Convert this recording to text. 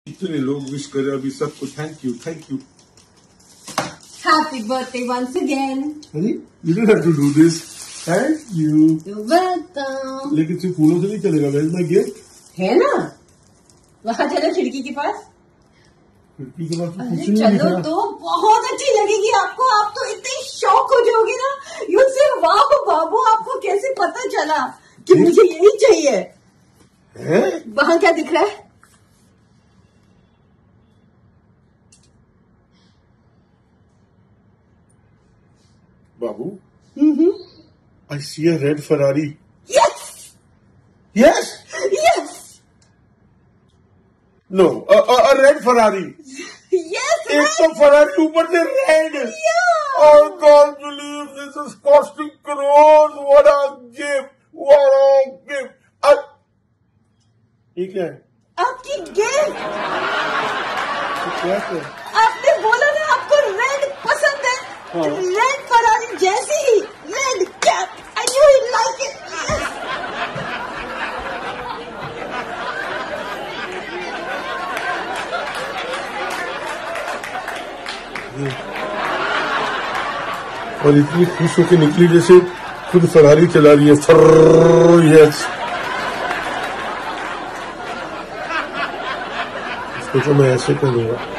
इतने लोग विश करे अभी सबको thank you thank you. Happy birthday once again. अरे you don't have to do this. Thank you. You're welcome. लेकिन सिर्फ फूलों से नहीं चलेगा, where's my gift? है ना, वहाँ चलो खिड़की के पास। खिड़की के पास अरे कुछ नहीं चलो दिख रहा। तो बहुत अच्छी लगेगी आपको। आप तो इतने शौक हो जाओगे ना, यू से वाह बाबू, आपको कैसे पता चला कि मुझे यही चाहिए? है? वहाँ क्या दिख रहा है? बाबू, I see a red Ferrari. Yes, Yes? yes, No, a red Ferrari. yes. एक तो Ferrari ऊपर से red. Yeah. I can't believe this is costing crores. What a gift! What a gift! ये क्या है? आपकी गिफ्ट। ये क्या है? आपने बोला ना आपको रेड पसंद है, हाँ। रेड फरारी जैसी ही red cap, and you like it. और इतनी खुश होकर निकली जैसे खुद फरारी चला रही है। यस, इसको तो मैं ऐसे करूंगा।